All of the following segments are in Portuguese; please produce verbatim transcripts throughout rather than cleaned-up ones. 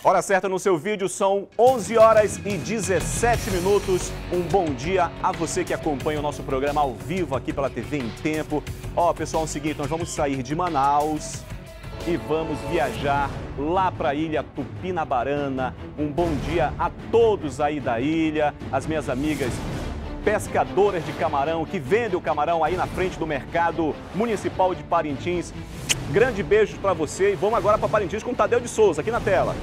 Hora certa no seu vídeo, são onze horas e dezessete minutos. Um bom dia a você que acompanha o nosso programa ao vivo aqui pela T V em Tempo. Ó, pessoal, é o seguinte, nós vamos sair de Manaus e vamos viajar lá para a ilha Tupinabarana. Um bom dia a todos aí da ilha, as minhas amigas pescadoras de camarão que vendem o camarão aí na frente do mercado municipal de Parintins. Grande beijo para você e vamos agora para Parintins com o Tadeu de Souza aqui na tela.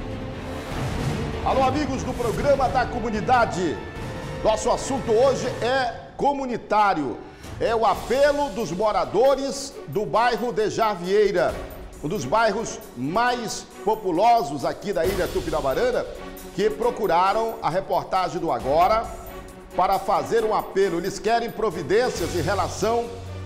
Alô, amigos do programa da comunidade. Nosso assunto hoje é comunitário. É o apelo dos moradores do bairro de Jarvieira, um dos bairros mais populosos aqui da ilha Tupinabarana, que procuraram a reportagem do Agora para fazer um apelo. Eles querem providências em relação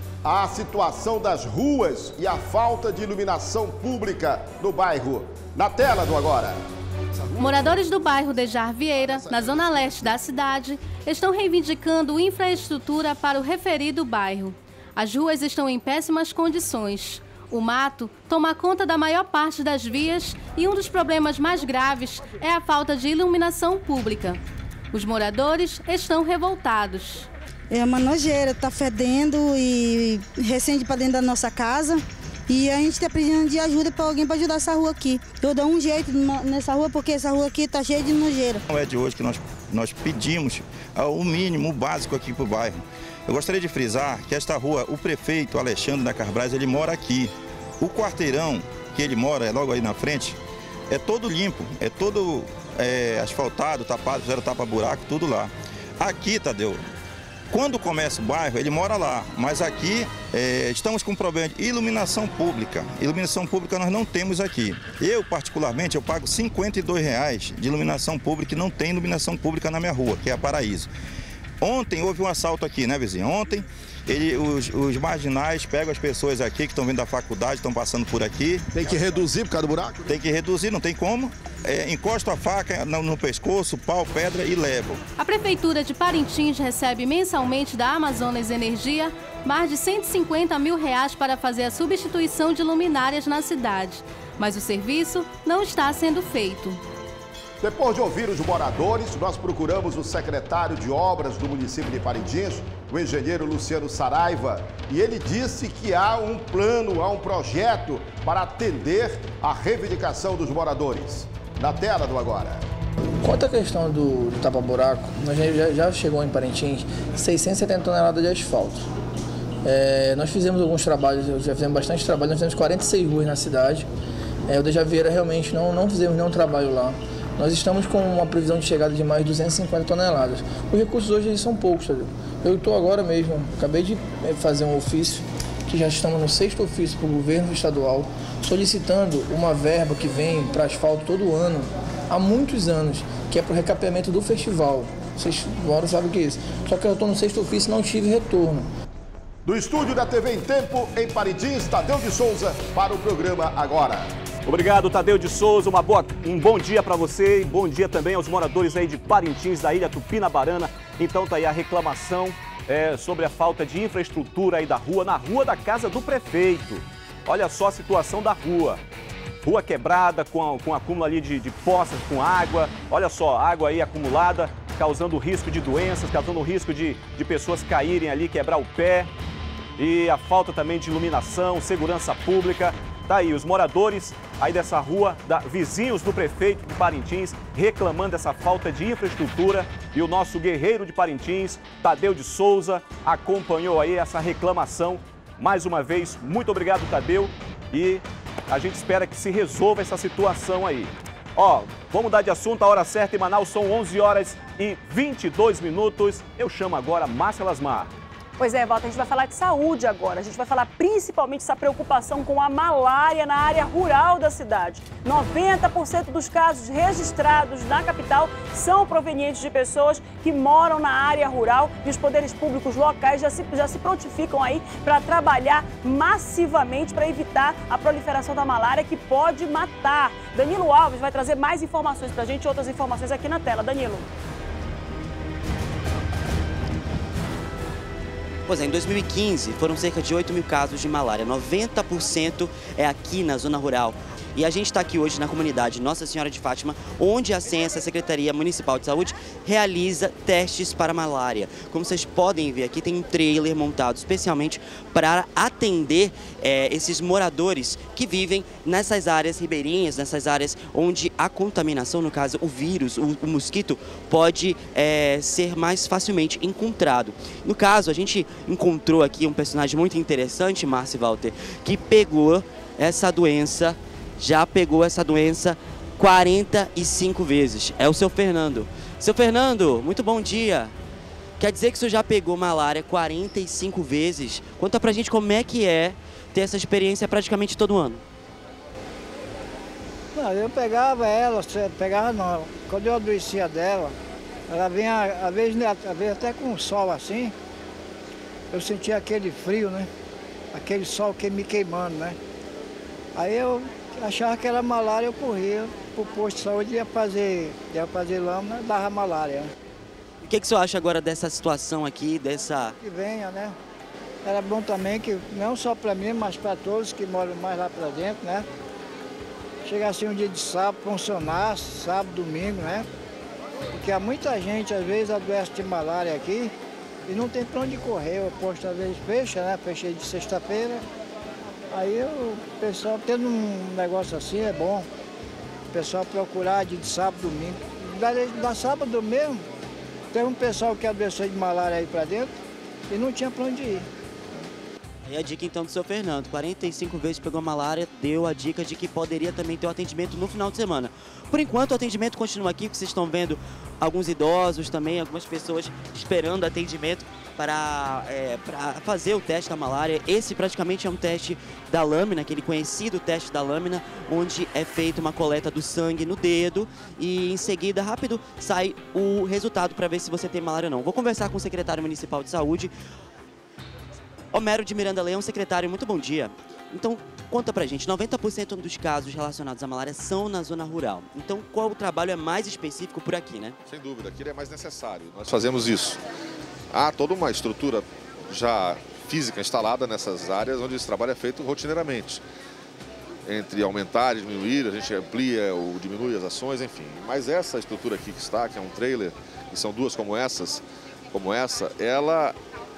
à situação das ruas e a falta de iluminação pública no bairro. Na tela do Agora. Moradores do bairro de Jarvieira, na zona leste da cidade, estão reivindicando infraestrutura para o referido bairro. As ruas estão em péssimas condições. O mato toma conta da maior parte das vias e um dos problemas mais graves é a falta de iluminação pública. Os moradores estão revoltados. É uma nojeira, está fedendo e recente para dentro da nossa casa. E a gente está precisando de ajuda para alguém para ajudar essa rua aqui. Eu dou um jeito nessa rua porque essa rua aqui está cheia de nojeira. Não é de hoje que nós, nós pedimos o mínimo, o básico aqui para o bairro. Eu gostaria de frisar que esta rua, o prefeito Alexandre da Carbrais, ele mora aqui. O quarteirão que ele mora, é logo aí na frente, é todo limpo, é todo é, asfaltado, tapado, fizeram tapa-buraco, tudo lá. Aqui, Tadeu, quando começa o bairro, ele mora lá, mas aqui é, estamos com um problema de iluminação pública. Iluminação pública nós não temos aqui. Eu, particularmente, eu pago cinquenta e dois reais de iluminação pública e não tem iluminação pública na minha rua, que é a Paraíso. Ontem houve um assalto aqui, né, vizinho? Ontem ele, os, os marginais pegam as pessoas aqui que estão vindo da faculdade, estão passando por aqui. Tem que reduzir por causa do buraco? Tem que reduzir, não tem como. É, encosta a faca no, no pescoço, pau, pedra e levam. A Prefeitura de Parintins recebe mensalmente da Amazonas Energia mais de cento e cinquenta mil reais para fazer a substituição de luminárias na cidade. Mas o serviço não está sendo feito. Depois de ouvir os moradores, nós procuramos o secretário de obras do município de Parintins, o engenheiro Luciano Saraiva, e ele disse que há um plano, há um projeto para atender a reivindicação dos moradores. Na tela do Agora. Quanto à questão do, do tapa-buraco, nós já, já chegou em Parintins seiscentas e setenta toneladas de asfalto. É, nós fizemos alguns trabalhos, já fizemos bastante trabalho, nós fizemos quarenta e seis ruas na cidade. É, o de Javieira realmente não, não fizemos nenhum trabalho lá. Nós estamos com uma previsão de chegada de mais de duzentas e cinquenta toneladas. Os recursos hoje eles são poucos, sabe? Eu estou agora mesmo, acabei de fazer um ofício, que já estamos no sexto ofício para o governo estadual, solicitando uma verba que vem para asfalto todo ano, há muitos anos, que é para o recapeamento do festival. Vocês agora sabem o que é isso. Só que eu estou no sexto ofício e não tive retorno. Do estúdio da T V em Tempo, em Parintins, Tadeu de Souza, para o programa Agora. Obrigado, Tadeu de Souza. Uma boa, um bom dia para você e bom dia também aos moradores aí de Parintins, da ilha Tupinabarana. Então tá aí a reclamação é, sobre a falta de infraestrutura aí da rua, na rua da casa do prefeito. Olha só a situação da rua. Rua quebrada, com, com acúmulo ali de, de poças com água. Olha só, água aí acumulada, causando risco de doenças, causando risco de, de pessoas caírem ali, quebrar o pé. E a falta também de iluminação, segurança pública. Tá aí, os moradores aí dessa rua, da, vizinhos do prefeito de Parintins, reclamando dessa falta de infraestrutura. E o nosso guerreiro de Parintins, Tadeu de Souza, acompanhou aí essa reclamação. Mais uma vez, muito obrigado, Tadeu. E a gente espera que se resolva essa situação aí. Ó, vamos mudar de assunto, a hora certa em Manaus são onze horas e vinte e dois minutos. Eu chamo agora Márcia Lasmar. Pois é, Walter, a gente vai falar de saúde agora. A gente vai falar principalmente dessa preocupação com a malária na área rural da cidade. noventa por cento dos casos registrados na capital são provenientes de pessoas que moram na área rural e os poderes públicos locais já se, já se prontificam aí para trabalhar massivamente para evitar a proliferação da malária que pode matar. Danilo Alves vai trazer mais informações para a gente, outras informações aqui na tela. Danilo. Pois é, em dois mil e quinze foram cerca de oito mil casos de malária, noventa por cento é aqui na zona rural. E a gente está aqui hoje na comunidade Nossa Senhora de Fátima, onde a SENSA, a Secretaria Municipal de Saúde, realiza testes para malária. Como vocês podem ver aqui, tem um trailer montado especialmente para atender é, esses moradores que vivem nessas áreas ribeirinhas, nessas áreas onde a contaminação, no caso o vírus, o, o mosquito, pode é, ser mais facilmente encontrado. No caso, a gente encontrou aqui um personagem muito interessante, Márcio Walter, que pegou essa doença, já pegou essa doença quarenta e cinco vezes. É o seu Fernando. Seu Fernando, muito bom dia. Quer dizer que o senhor já pegou malária quarenta e cinco vezes? Conta pra gente como é que é ter essa experiência praticamente todo ano. Não, eu pegava ela, pegava não. Quando eu adoecia dela, ela vinha, às vezes, às vezes até com o sol assim, eu sentia aquele frio, né? Aquele sol que me queimando, né? Aí eu achava que era malária, eu corria pro posto de saúde, ia fazer, ia fazer lâmina, dava malária. O que, que o senhor acha agora dessa situação aqui, dessa... Que venha, né? Era bom também que, não só para mim, mas para todos que moram mais lá para dentro, né? Chegasse um dia de sábado, funcionar, sábado, domingo, né? Porque há muita gente, às vezes, adoece de malária aqui e não tem para onde correr. O posto, às vezes, fecha, né? Fechei de sexta-feira. Aí o pessoal, tendo um negócio assim, é bom. O pessoal procurar de sábado, domingo. Da, da sábado mesmo, teve um pessoal que adoeceu de malária aí para dentro e não tinha para onde ir. Aí a dica então do seu Fernando, quarenta e cinco vezes pegou malária, deu a dica de que poderia também ter o atendimento no final de semana. Por enquanto o atendimento continua aqui, que vocês estão vendo alguns idosos também, algumas pessoas esperando atendimento para, é, para fazer o teste da malária. Esse praticamente é um teste da lâmina, aquele conhecido teste da lâmina, onde é feita uma coleta do sangue no dedo e em seguida, rápido, sai o resultado para ver se você tem malária ou não. Vou conversar com o secretário municipal de saúde, Homero de Miranda Leão. Secretário, muito bom dia. Então, conta pra gente, noventa por cento dos casos relacionados à malária são na zona rural. Então, qual o trabalho é mais específico por aqui, né? Sem dúvida, aqui é mais necessário. Nós fazemos isso. Há toda uma estrutura já física instalada nessas áreas onde esse trabalho é feito rotineiramente. Entre aumentar e diminuir, a gente amplia ou diminui as ações, enfim. Mas essa estrutura aqui que está, que é um trailer, e são duas como essas, como essa, ela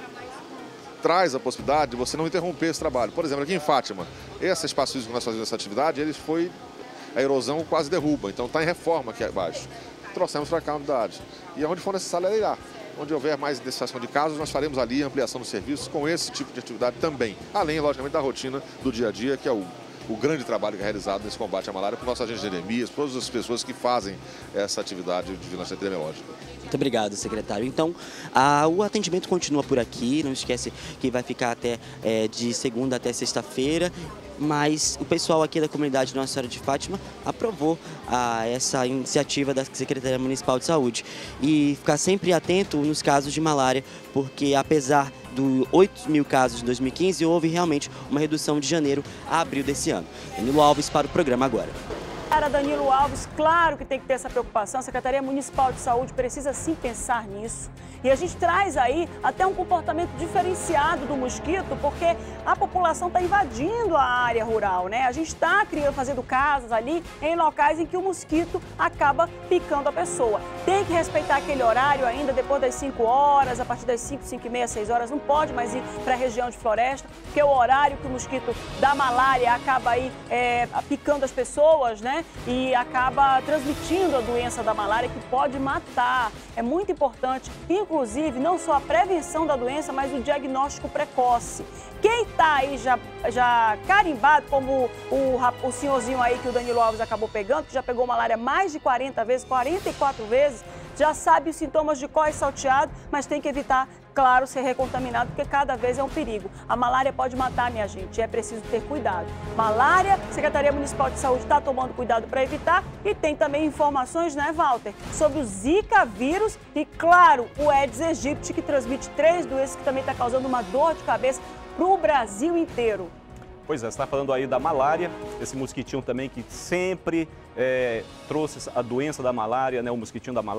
traz a possibilidade de você não interromper esse trabalho. Por exemplo, aqui em Fátima, esse espaço físico que nós fazemos essa atividade, ele foi, a erosão quase derruba, então está em reforma aqui abaixo. Trouxemos para cá a unidade. E onde for necessário, ela irá. Onde houver mais identificação de casos, nós faremos ali a ampliação dos serviços com esse tipo de atividade também. Além, logicamente, da rotina do dia a dia, que é o, o grande trabalho que é realizado nesse combate à malária por nossos agentes de endemias, por todas as pessoas que fazem essa atividade de vigilância epidemiológica. Muito obrigado, secretário. Então, a, o atendimento continua por aqui, não esquece que vai ficar até é, de segunda até sexta-feira, mas o pessoal aqui da comunidade Nossa Senhora de Fátima aprovou a, essa iniciativa da Secretaria Municipal de Saúde e ficar sempre atento nos casos de malária, porque apesar dos oito mil casos em dois mil e quinze, houve realmente uma redução de janeiro a abril desse ano. Danilo Alves para o programa agora. Cara, Danilo Alves, claro que tem que ter essa preocupação. A Secretaria Municipal de Saúde precisa sim pensar nisso. E a gente traz aí até um comportamento diferenciado do mosquito, porque a população está invadindo a área rural, né? A gente está criando, fazendo casas ali em locais em que o mosquito acaba picando a pessoa. Tem que respeitar aquele horário ainda, depois das cinco horas, a partir das cinco, cinco e meia, seis horas, não pode mais ir para a região de floresta, porque é o horário que o mosquito da malária acaba aí é, picando as pessoas, né? E acaba transmitindo a doença da malária, que pode matar. É muito importante, inclusive, não só a prevenção da doença, mas o diagnóstico precoce. Quem está aí já, já carimbado, como o, o senhorzinho aí que o Danilo Alves acabou pegando, que já pegou malária mais de quarenta vezes, quarenta e quatro vezes, já sabe os sintomas de cós salteado, mas tem que evitar, claro, ser recontaminado, porque cada vez é um perigo. A malária pode matar, minha gente, é preciso ter cuidado. Malária, a Secretaria Municipal de Saúde está tomando cuidado para evitar, e tem também informações, né, Walter, sobre o Zika vírus e, claro, o Aedes aegypti, que transmite três doenças que também está causando uma dor de cabeça para o Brasil inteiro. Pois é, você está falando aí da malária, esse mosquitinho também que sempre é, trouxe a doença da malária, né, o mosquitinho da malária,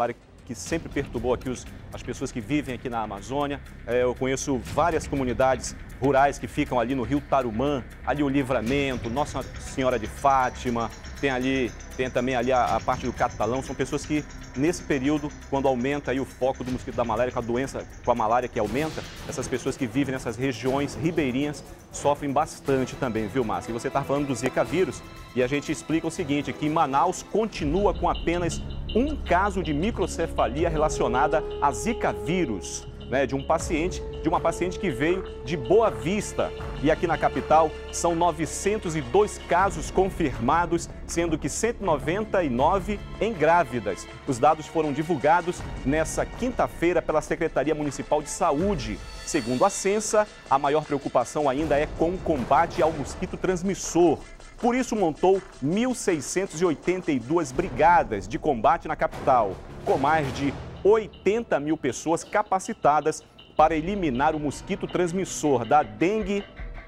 que sempre perturbou aqui os, as pessoas que vivem aqui na Amazônia. É, eu conheço várias comunidades rurais que ficam ali no Rio Tarumã, ali o Livramento, Nossa Senhora de Fátima, tem ali, tem também ali a, a parte do Catalão. São pessoas que, nesse período, quando aumenta aí o foco do mosquito da malária, com a doença, com a malária que aumenta, essas pessoas que vivem nessas regiões ribeirinhas sofrem bastante também, viu, Márcia? E você está falando do Zika vírus e a gente explica o seguinte, que em Manaus continua com apenas um caso de microcefalia relacionada a Zika vírus, né, de um paciente, de uma paciente que veio de Boa Vista. E aqui na capital são novecentos e dois casos confirmados, sendo que cento e noventa e nove em grávidas. Os dados foram divulgados nessa quinta-feira pela Secretaria Municipal de Saúde. Segundo a Censa, a maior preocupação ainda é com o combate ao mosquito transmissor. Por isso montou mil seiscentas e oitenta e duas brigadas de combate na capital, com mais de oitenta mil pessoas capacitadas para eliminar o mosquito transmissor da dengue,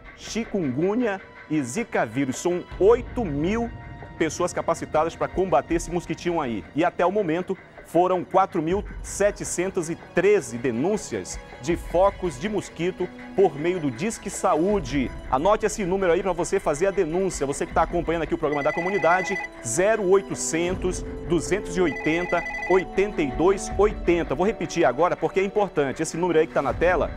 chikungunya e zika vírus. São oito mil pessoas capacitadas para combater esse mosquitinho aí. E até o momento foram quatro mil setecentas e treze denúncias de focos de mosquito por meio do Disque Saúde. Anote esse número aí para você fazer a denúncia. Você que está acompanhando aqui o programa da comunidade, zero oitocentos, duzentos e oitenta, oitenta e dois oitenta. Vou repetir agora porque é importante. Esse número aí que está na tela,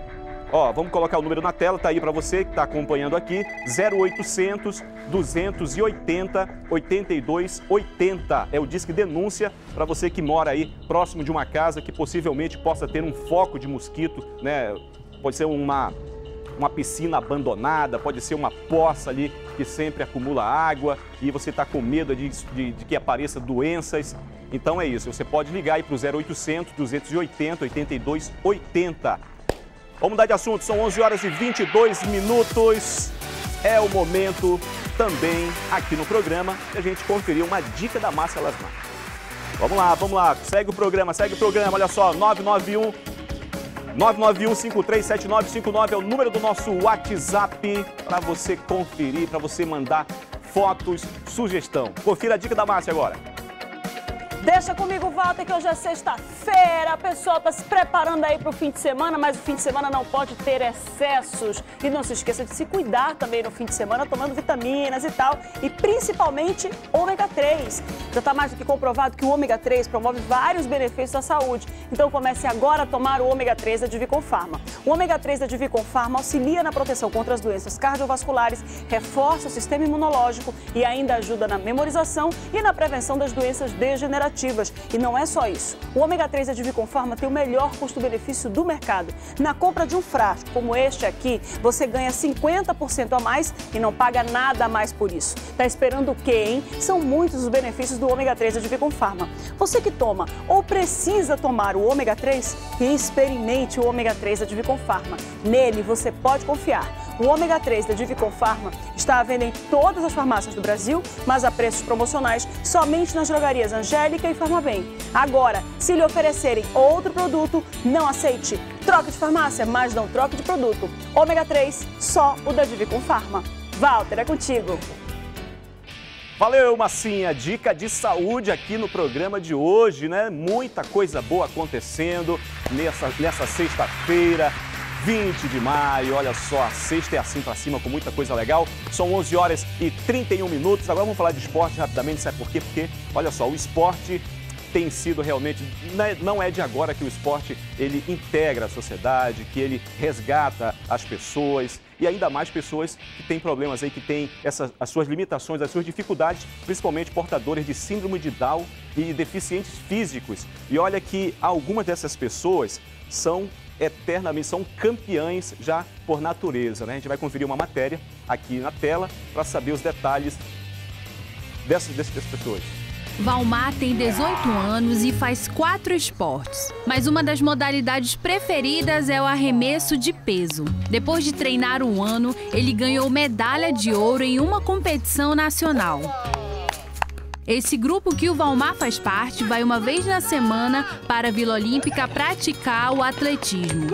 ó, vamos colocar o número na tela, tá aí para você que está acompanhando aqui, zero oitocentos, duzentos e oitenta, oitenta e dois oitenta. É o Disque Denúncia para você que mora aí próximo de uma casa que possivelmente possa ter um foco de mosquito, né? Pode ser uma, uma piscina abandonada, pode ser uma poça ali que sempre acumula água e você está com medo de, de, de que apareça doenças. Então é isso, você pode ligar aí para o zero oitocentos, duzentos e oitenta, oitenta e dois oitenta. Vamos mudar de assunto, são onze horas e vinte e dois minutos. É o momento também aqui no programa de a gente conferir uma dica da Márcia Lasmar. Vamos lá, vamos lá, segue o programa, segue o programa, olha só, nove nove um, nove nove um, cinco três sete nove cinco nove é o número do nosso WhatsApp para você conferir, para você mandar fotos, sugestão. Confira a dica da Márcia agora. Deixa comigo, Walter, que hoje é sexta-feira, a pessoa está se preparando aí para o fim de semana, mas o fim de semana não pode ter excessos. E não se esqueça de se cuidar também no fim de semana, tomando vitaminas e tal, e principalmente ômega três. Já está mais do que comprovado que o ômega três promove vários benefícios à saúde. Então comece agora a tomar o ômega três da Divicon Pharma. O ômega três da Divicon Pharma auxilia na proteção contra as doenças cardiovasculares, reforça o sistema imunológico e ainda ajuda na memorização e na prevenção das doenças degenerativas. E não é só isso. O ômega três da Divicon Pharma tem o melhor custo-benefício do mercado. Na compra de um frasco como este aqui, você ganha cinquenta por cento a mais e não paga nada a mais por isso. Tá esperando o quê, hein? São muitos os benefícios do ômega três da Divicon Pharma. Você que toma ou precisa tomar o ômega três, experimente o ômega três da Divicon Pharma. Nele você pode confiar. O ômega três da Divicon Pharma está à venda em todas as farmácias do Brasil, mas a preços promocionais somente nas drogarias Angélica e Farmabem. Agora, se lhe oferecerem outro produto, não aceite. Troque de farmácia, mas não troque de produto. Ômega três, só o da Divicon Pharma. Walter, é contigo. Valeu, Massinha. Dica de saúde aqui no programa de hoje, né? Muita coisa boa acontecendo nessa, nessa sexta-feira. vinte de maio, olha só, a sexta é assim pra cima com muita coisa legal. São onze horas e trinta e um minutos. Agora vamos falar de esporte rapidamente, sabe por quê? Porque, olha só, o esporte tem sido realmente, não é de agora que o esporte ele integra a sociedade, que ele resgata as pessoas e ainda mais pessoas que têm problemas aí, que têm essas, as suas limitações, as suas dificuldades, principalmente portadores de síndrome de Down e deficientes físicos. E olha que algumas dessas pessoas são eternamente, são campeãs já por natureza, né? A gente vai conferir uma matéria aqui na tela para saber os detalhes dessas, dessas pessoas. Valmar tem dezoito anos e faz quatro esportes, mas uma das modalidades preferidas é o arremesso de peso. Depois de treinar um ano, ele ganhou medalha de ouro em uma competição nacional. Esse grupo que o Valmar faz parte vai uma vez na semana para a Vila Olímpica praticar o atletismo.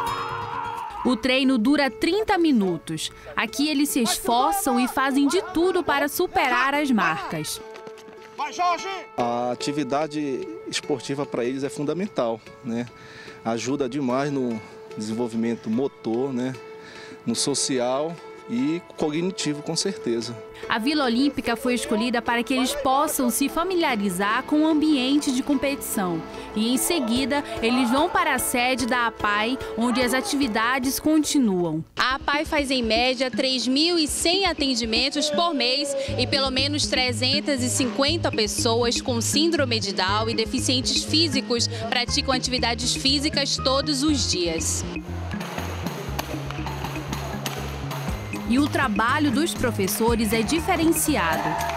O treino dura trinta minutos. Aqui eles se esforçam e fazem de tudo para superar as marcas. A atividade esportiva para eles é fundamental, né? Ajuda demais no desenvolvimento motor, né? No social e cognitivo, com certeza. A Vila Olímpica foi escolhida para que eles possam se familiarizar com o ambiente de competição. E em seguida, eles vão para a sede da A P A I, onde as atividades continuam. A A P A I faz em média três mil e cem atendimentos por mês e pelo menos trezentas e cinquenta pessoas com síndrome de Down e deficientes físicos praticam atividades físicas todos os dias. E o trabalho dos professores é diferenciado.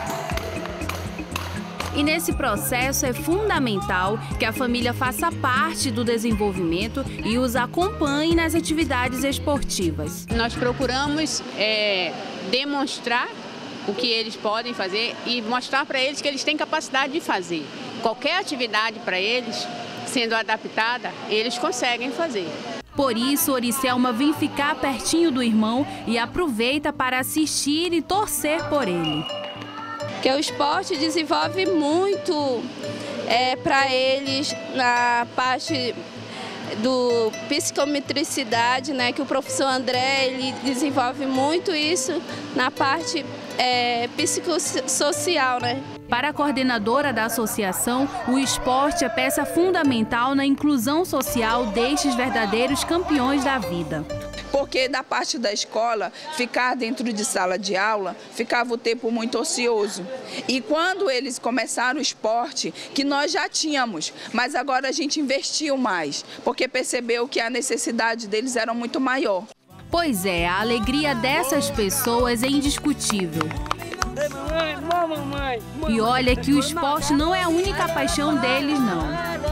E nesse processo é fundamental que a família faça parte do desenvolvimento e os acompanhe nas atividades esportivas. Nós procuramos é, demonstrar o que eles podem fazer e mostrar para eles que eles têm capacidade de fazer. Qualquer atividade para eles, sendo adaptada, eles conseguem fazer. Por isso, Oricelma vem ficar pertinho do irmão e aproveita para assistir e torcer por ele. Que o esporte desenvolve muito é, para eles na parte do psicometricidade, né? Que o professor André ele desenvolve muito isso na parte é, psicossocial, né? Para a coordenadora da associação, o esporte é peça fundamental na inclusão social destes verdadeiros campeões da vida. Porque da parte da escola, ficar dentro de sala de aula, ficava o tempo muito ocioso. E quando eles começaram o esporte, que nós já tínhamos, mas agora a gente investiu mais, porque percebeu que a necessidade deles era muito maior. Pois é, a alegria dessas pessoas é indiscutível. E olha que o esporte não é a única paixão deles, não.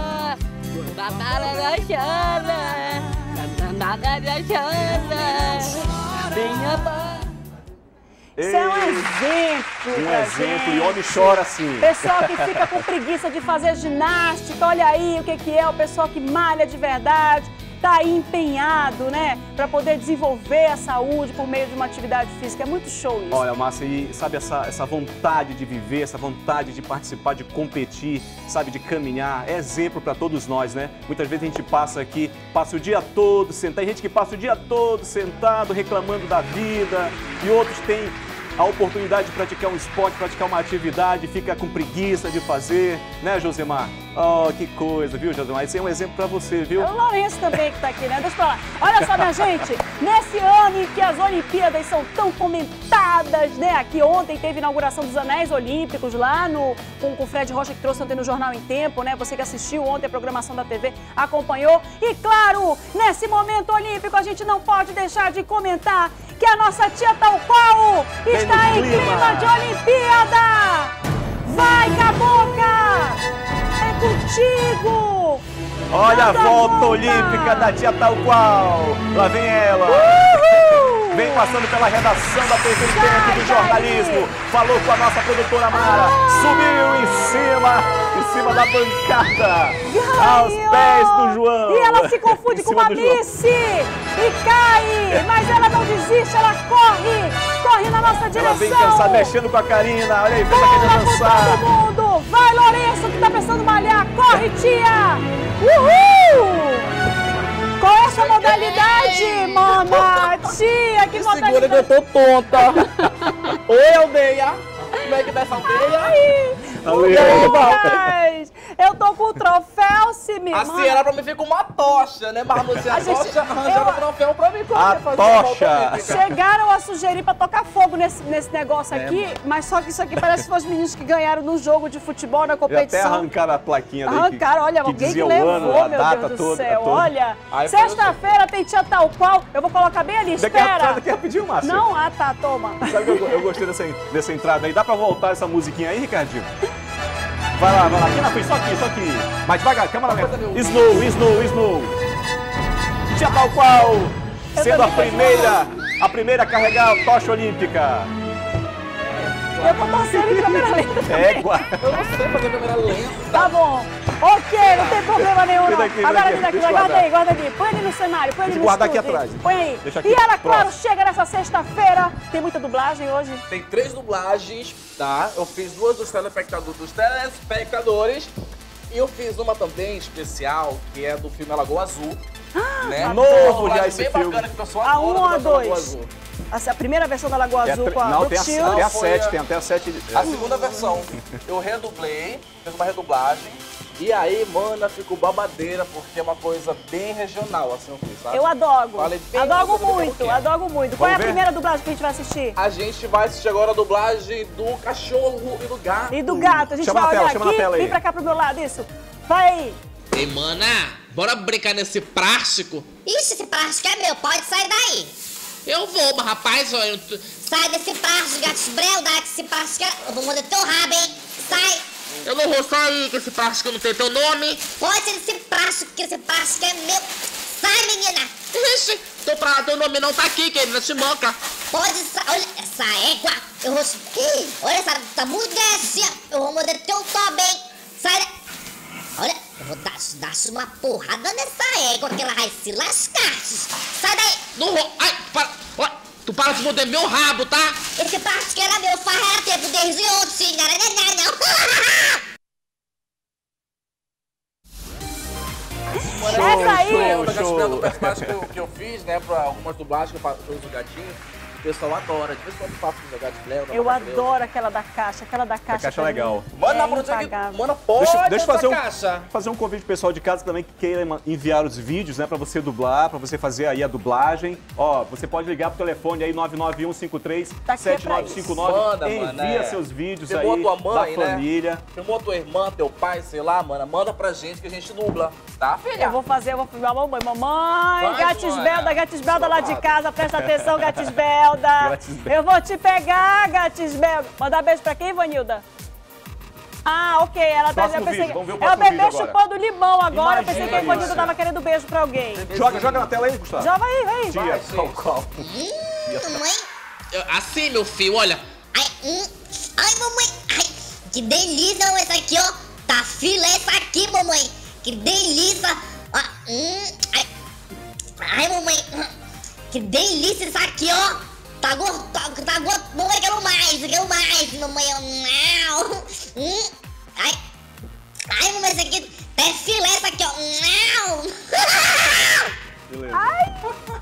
Isso é um exemplo. Um pra exemplo, gente. e homem chora assim. Pessoal que fica com preguiça de fazer ginástica, olha aí o que, que é o pessoal que malha de verdade. Está aí empenhado, né, para poder desenvolver a saúde por meio de uma atividade física. É muito show isso. Olha, Márcia, e sabe essa, essa vontade de viver, essa vontade de participar, de competir, sabe, de caminhar, é exemplo para todos nós, né? Muitas vezes a gente passa aqui, passa o dia todo sentado, tem gente que passa o dia todo sentado reclamando da vida e outros têm a oportunidade de praticar um esporte, praticar uma atividade, fica com preguiça de fazer, né, Josemar? Oh, que coisa, viu, Josemar? Esse é um exemplo pra você, viu? É o Lourenço também que tá aqui, né? Deixa eu falar. Olha só, minha gente, nesse ano em que as Olimpíadas são tão comentadas, né? Aqui ontem teve a inauguração dos Anéis Olímpicos lá no, com, com o Fred Rocha, que trouxe ontem no Jornal em Tempo, né? Você que assistiu ontem a programação da T V acompanhou. E claro, nesse momento olímpico a gente não pode deixar de comentar que a nossa tia Tal Qual está em clima. clima de Olimpíada! Vai, Cabocla! É contigo! Olha a volta, volta olímpica da tia Tal Qual! Lá vem ela! Uhul! Vem passando pela redação da T V Tempo do jornalismo. Falou com a nossa produtora Mara. Ah! Subiu em cima, em cima da bancada. Ganhou! Aos pés do João. E ela se confunde com uma Missy e cai. Mas ela não desiste, ela corre. Corre na nossa direção. Ela vem cansar, mexendo com a Karina. Olha aí, fez a Karina dançar. Todo mundo. Vai, Lourenço, que tá pensando malhar. Corre, tia. Uhul! Qual é essa modalidade, mama? Tia, que modalidade? Segura que eu tô tonta. Oi, aldeia. Como é que tá essa aldeia? Ai, Lucas, eu tô com o troféu, se me Assim mano. Era pra mim vir com uma tocha, né? Mas você a, a gente, tocha arranjaram o troféu pra mim. A tocha! Chegaram a sugerir pra tocar fogo nesse, nesse negócio é, aqui, mano. Mas só que isso aqui parece que foi os meninos que ganharam no jogo de futebol, na competição. E até arrancaram a plaquinha daí. Arrancaram, olha, que alguém que dizia levou, o ano, meu a data Deus do toda, céu. toda. Olha, sexta-feira tem tia Tal Qual. Eu vou colocar bem ali, espera. Daqui a rapidinho, Márcia. Não, ah tá, toma. Sabe que eu, eu gostei dessa, dessa entrada aí. Dá pra voltar essa musiquinha aí, Ricardinho? Vai lá, vai lá. Aqui na frente, só aqui, só aqui. Mais devagar, câmera lenta. Snow, Snow, Snow. Tia Tal Qual, sendo a primeira, a primeira a carregar a tocha olímpica. Eu tô torcendo em câmera lenta também. Égua. Eu não sei fazer câmera lenta. Tá bom. Ok, não tem problema nenhum, não. Aqui, Agora, aqui, Nina, aqui, deixa eu guarda guardar. aí, guarda ali. Põe ali no cenário, põe ali Deixa eu no guardar aqui estúdio. atrás. Põe aí. Deixa aqui E ela, claro, próximo. chega nessa sexta-feira. Tem muita dublagem hoje? Tem três dublagens, tá? Eu fiz duas dos telespectadores, dos telespectadores. E eu fiz uma também especial, que é do filme A Lagoa Azul. Né? Novo Uma já dublagem esse bem filme. bacana, que o pessoal A um adora ou a dublar Lagoa dois? Azul. A, a primeira versão da Lagoa É a Azul tre- com a não, Brooke tem a, Shields. tem a Foi sete, a- tem até a sete. A segunda versão, eu redublei, fiz uma redublagem. E aí, mana, ficou babadeira, porque é uma coisa bem regional, assim eu fiz, sabe? Eu adoro. Falei bem Adoro sobre o muito, que é. adoro muito. Qual é a Vamos ver? primeira dublagem que a gente vai assistir? A gente vai assistir agora a dublagem do cachorro e do gato. E do gato. A gente Chama vai na tela, olhar chama na aqui. tela aí. Vem pra cá pro meu lado, isso. Vai aí. Ei, mana, bora brincar nesse plástico? Ixi, esse plástico é meu, pode sair daí. Eu vou, mas rapaz, olha... Eu... Sai desse plástico, gato dá que esse plástico é... Eu vou morder teu rabo, hein? Sai. Eu não vou sair, que esse plástico não tem teu nome. Pode ser desse plástico, que esse plástico é meu. Sai, menina. Ixi, teu, pra... teu nome não tá aqui, querida, se manca. Pode sair. Olha essa égua. Eu vou... Ih, olha essa... Tá muito grande. Eu vou morder teu toba, hein? Sai daí. Olha, eu vou dar, dar uma porrada nessa égua que ela vai se lascar. Sai daí. Não vou... Ai, para... Ó, tu para de morder meu rabo, tá? Esse plástico era meu, faz tempo desde ontem. Não, não, não, não. Essa aí. É uma das primeiras personagens que eu, que eu fiz, né, pra algumas dublagens que eu faço do gatinho. O pessoal adora. De vez em quando eu faço com o gato de Léo. Eu adoro aquela da caixa, aquela da caixa. caixa é pra legal. mim Manda é a produção aqui. impagável. Manda, pode Deixa, deixa eu fazer, essa um, caixa. fazer um convite pro pessoal de casa também que queira ma- enviar os vídeos, né, pra você dublar, pra você fazer aí a dublagem. Ó, você pode ligar pro telefone aí nove nove um cinco três sete nove cinco nove. Manda, Envia mano, é. seus vídeos Filmou aí tua mãe, da né? família. Filmou tua irmã, teu pai, sei lá, mano. Manda pra gente que a gente dubla, tá, filha? Eu vou fazer, eu vou filmar a mamãe. Mamãe, Vai, Gatisbelda, mãe. Gatisbelda lá de casa, presta atenção, Gatisbelda. Gatisbelda. Eu vou te pegar, Gatisbelda. Mandar beijo pra quem, Vanilda? Ah, ok. Ela tá. Próximo Eu pensei vídeo, que- vamos ver o é o próximo bebê vídeo agora. chupando limão agora. Eu pensei que a Imagina Vanilda isso. tava querendo beijo pra alguém. Joga, joga na tela aí, Gustavo. Joga aí, vai. Tia, qual, qual? Mamãe. Eu- Assim, meu filho, olha. Ai, hum. Ai, mamãe. Ai, que delícia essa aqui, ó. Tá filé essa aqui, mamãe. Que delícia. Ó, hum. Ai. Ai, mamãe. Que delícia isso aqui, ó. Tá gostoso. Tá gostoso. Mamãe, quero mais. Quero mais, mamãe. Não. Hum. Ai. Ai, mamãe, isso aqui é filé isso aqui, ó. Não. Beleza. Ai.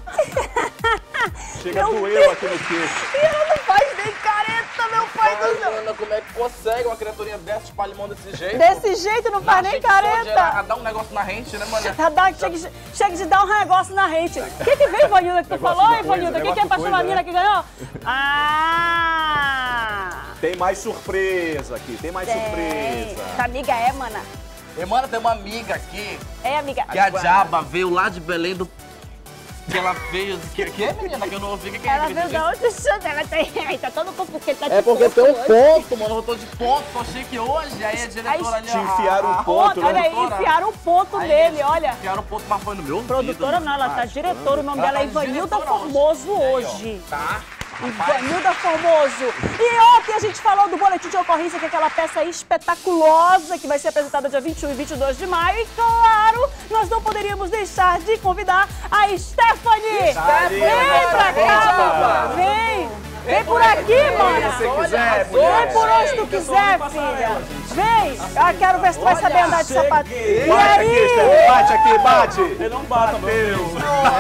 Chega Meu doeu Deus. aqui no queixo. E ela não faz nem careta, meu pai do Ai, céu. Ana, como é que consegue uma criaturinha dessa chupar limão desse jeito? Desse jeito não faz nem careta. Ela dá um negócio na rente, né, mano? Já dá, chega, de- chega de dar um negócio na rente. O que que veio, Vanilda, que tu Negócio falou, de hein, coisa, Vanilda? O que que negócio é pra de chamar a coisa, mina né? que ganhou? Ah! Tem mais surpresa aqui, tem mais Tem. surpresa. Tua amiga é, mana? E, mano, tem uma amiga aqui, É, amiga. que a Diaba veio lá de Belém do... Que ela veio... Que, que é, menina? Que eu não ouvi. Que que é Ela que veio disse? da outra chance, ela tem... Ai, tá todo corpo porque tá de É porque ponto tem um hoje. ponto, mano. Eu tô de ponto, tô chique hoje. Aí a diretora ali... Te enfiaram um ponto, né? Olha aí, enfiaram o ponto Aí, dele, olha. Enfiaram um ponto, mas foi no meu ouvido. Produtora não, ela tá diretora, o nome dela é Ivanilda Formoso hoje. Tá. Ivanilda Formoso. E ontem a gente falou do boletim de ocorrência, que é aquela peça espetaculosa que vai ser apresentada dia vinte e um e vinte e dois de maio. E claro, nós não poderíamos deixar de convidar a Stephanie. Stephanie, Vem pra cá, Stephanie. Vem. Vem por aqui, mana. Se você quiser, Vem mulher. por onde tu quiser, filha. Vem. Eu quero ver se tu vai saber andar de sapato. E Bate aqui, aí? Stephanie, bate aqui, bate. Ele não bate, meu.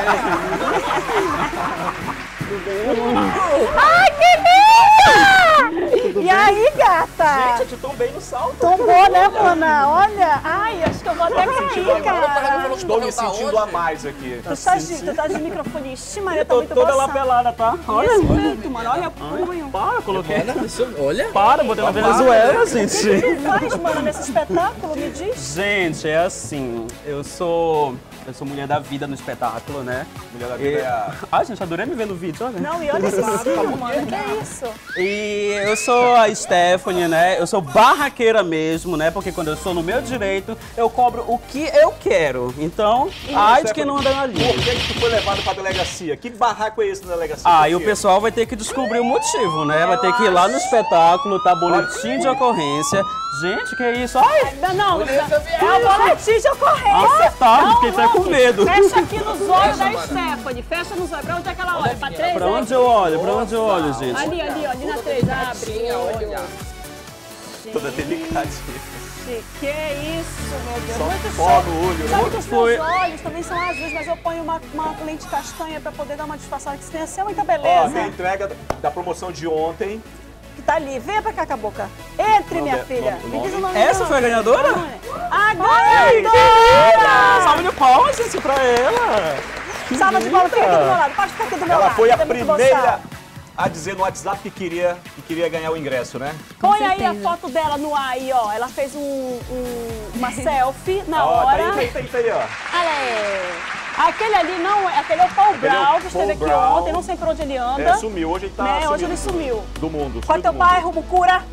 Ai, que linda! E aí, gata? Gente, eu te tombei no salto. Tombou, né, mana? Olha. Ai, acho que eu vou até cair, cara. Estou me sentindo a mais aqui. Tu tá de, tu tá de microfone. Ixi, Maria, tá tô muito toda boçal. lapelada, tá? E esse peito, mano? Olha o punho. Para, coloquei. Olha. Para, botei na Venezuela, O que que gente. tu faz, mano, nesse espetáculo? Me diz. Gente, é assim, eu sou Eu sou mulher da vida no espetáculo, né? Mulher da vida e... é a... Ai, gente, adorei me ver no vídeo, olha. Não, e olha esse cílio, mano, que é isso? E eu sou a Stephanie, né? Eu sou barraqueira mesmo, né? Porque quando eu sou no meu direito, eu cobro o que eu quero. Então, E ai você, de quem não anda na linha. Por que que tu foi levado pra delegacia? Que barraco é esse na delegacia? Ah, Por e o quê? pessoal vai ter que descobrir o motivo, né? Vai ter que ir lá no espetáculo, tá boletim de ocorrência. Gente, que isso? Ai! Não, não, não, é o boletim de ocorrência. Ah, tá, Não, fiquei até com Hulk, medo. Fecha aqui nos olhos da Stephanie, fecha nos olhos. Pra onde é que ela olha? Pra três? Pra é? onde eu olho? Pra onde eu olho, gente? Ali, ali, ali na três, abre. Olha. Toda delicadinha. Que é isso, meu Deus. Só Muito pó show. no olho, Sabe né? que os Foi. meus olhos também são azuis, mas eu ponho uma, uma lente castanha pra poder dar uma disfarçada, que isso tem assim muita Ó, beleza. a entrega da promoção de ontem. Que tá ali. Venha pra cá, Cabocla. Entre, Nome minha é- filha. nome- Me diz o nome? nome Essa dela. foi a ganhadora? A Ai, ganhadora! Salve de palmas, gente, pra ela. Que Salva de palmas, fica aqui do meu linda. lado. Pode ficar aqui do meu Ela lado. foi a temos que primeira mostrar. a dizer no WhatsApp que queria, que queria ganhar o ingresso, né? Põe aí a foto dela no ar aí, ó. Ela fez um, um- uma selfie na Ó, hora. tá aí, tá aí, tá aí, ó. Olha aí. Aquele ali não é. Aquele é o Paul Aquele é o Brown, que esteve Paul aqui Brown. ontem. Não sei por onde ele anda. É, sumiu. Hoje ele tá Né, hoje sumido ele sumiu. Do mundo. Qual é sumiu teu do mundo. bairro, Mucura?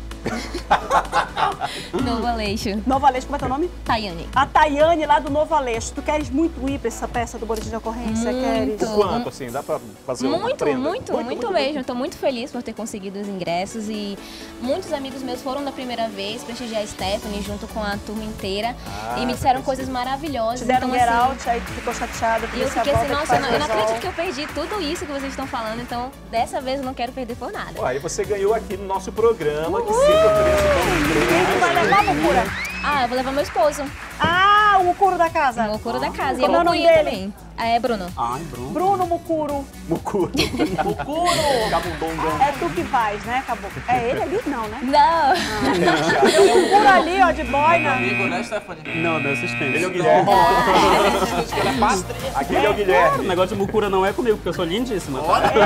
Novo Aleixo. Novo Aleixo, como é teu nome? Tayane. A Tayane, lá do Novo Aleixo. Tu queres muito ir pra essa peça do boletim de ocorrência? Muito. Queres? Quanto, assim? Dá pra fazer uma Muito, prenda? muito, muito, mesmo. Estou muito feliz por ter conseguido os ingressos e muitos amigos meus foram da primeira vez prestigiar a Stephanie junto com a turma inteira Ah, e me disseram coisas maravilhosas. Te deram um então, get assim, out, aí tu ficou chateada. E eu fiquei assim, nossa, eu não, eu não acredito que eu perdi tudo isso que vocês estão falando, então dessa vez eu não quero perder por nada. Ó, aí você ganhou aqui no nosso programa, que sempre oferece Quem tu vai levar, Mucura? Ah, eu vou levar meu esposo. Ah, o Mucuro da casa. O Mucuro da casa. E Como é eu o vou nome ir dele? também. Ah, é Bruno. Ai, Bruno. Bruno Mucuro. Mucuro. Mucuro. Cabundongão. É tu que vais, né, Caboclo? É ele ali? Não, né? Não. Tem um Mucuro ali, ó, de boina. Amigo, né, Stephanie? Não, meu assistente. Ele é o Guilherme. Aquele é o Guilherme. O negócio de mucura não é comigo, porque eu sou lindíssima.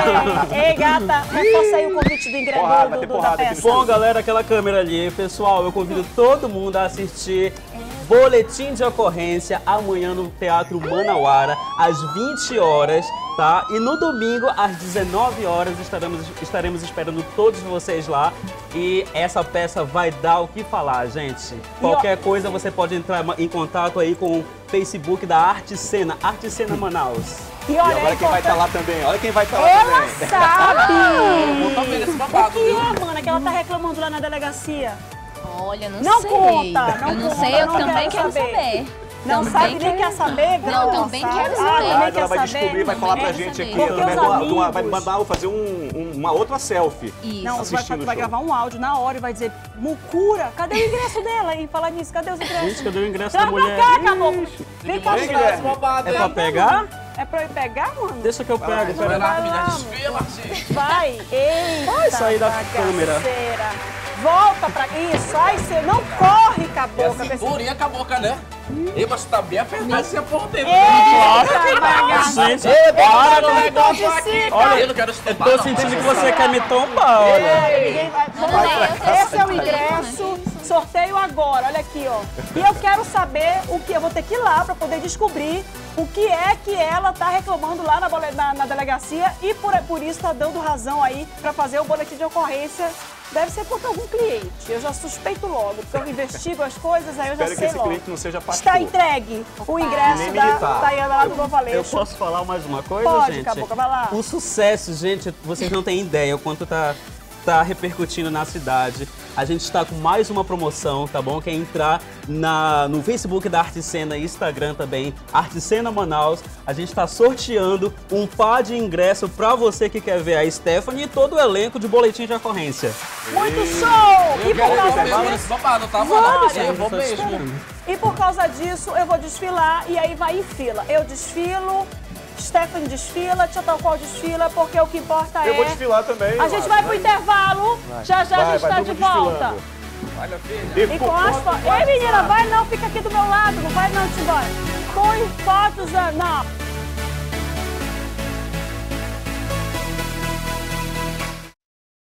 Ei, ei, gata, reforça aí o convite do ingresso Porrada, do, tem do, da porrada aqui peça. Bom, galera, aquela câmera ali, pessoal, eu convido todo mundo a assistir Boletim de Ocorrência amanhã no Teatro Manauara, às vinte horas, tá? E no domingo, às dezenove horas, estaremos, estaremos esperando todos vocês lá. E essa peça vai dar o que falar, gente. Qualquer coisa, você pode entrar em contato aí com o Facebook da Arte Cena, Arte Cena Manaus. E E olha, agora é quem vai estar lá importante- também? Olha quem vai estar lá Ela também. sabe! Eu tô vendo esse babado, O que viu? é, mana, que ela tá reclamando lá na delegacia? Olha, não, Não sei. conta, não Eu não conta, sei, eu não também quero quero saber. saber. Não Também sabe, nem quero- quer saber? Não, Nossa. também quero Ah, saber. também Ah, quer ela vai saber? descobrir, vai falar pra Quero gente saber. aqui. Porque Ela vai, os mandar- amigos- vai mandar fazer um- um- uma outra selfie. Isso. Não, tu vai, assistindo tu vai o show. gravar um áudio na hora e vai dizer, Mucura, cadê o ingresso dela? E falar nisso, cadê os ingressos? Gente, cadê o ingresso Traz da pra mulher? cá, caboclo. Vem cá, Vem, Guilherme. É pra pegar? É pra eu ir pegar, mano? Deixa que eu pego, Vai pera lá, lá. mano. Desfila, gente. Vai, eita, Vai sair da bagaceira. câmera. Volta pra isso, ai, você não corre, E a cabocla. cinturinha com a boca, né? Ei, mas tá bem apertadinha por dentro. Eita, bagaceira. Gente, Ei, para bota o com negócio aqui. Olha, eu não quero eu estupar, tô não. sentindo que você quer me tombar, olha. Ninguém vai- Vamos lá. Esse é o ingresso, sorteio agora, olha aqui, ó. E eu quero saber o que, eu vou ter que ir lá pra poder descobrir o que é que ela tá reclamando lá na, bole- na- na delegacia e por, por isso tá dando razão aí pra fazer o boletim de ocorrência. Deve ser contra algum cliente, eu já suspeito logo, porque eu investigo as coisas, aí eu já Espero que sei esse logo. cliente não seja pastor. Está entregue o ingresso Nem da militar. Tayana lá do Novo Eu Aleixo. posso falar mais uma coisa, Pode, gente? Cabocla, vai lá. O sucesso, gente, vocês não têm ideia o quanto tá, tá repercutindo na cidade. A gente está com mais uma promoção, tá bom? Que é entrar na, no Facebook da Arte Cena e Instagram também, Arte Cena Manaus. A gente está sorteando um par de ingresso para você que quer ver a Stephanie e todo o elenco de Boletim de Ocorrência. Muito show! E Eu por quero causa ver disso... esse babado, tá, Vamos, mano? gente, Eu vou tô mesmo. esperando. E por causa disso, eu vou desfilar e aí vai em fila. Eu desfilo, Stephanie desfila, Tia Tal Qual desfila, porque o que importa é... Eu vou desfilar também. A gente vai pro intervalo, já já a gente vai, tá todo de mundo volta. desfilando. Olha, filha. E com as fotos... Ei, menina, vai não, fica aqui do meu lado, não vai não, Tibói. Com fotos... ah, Não,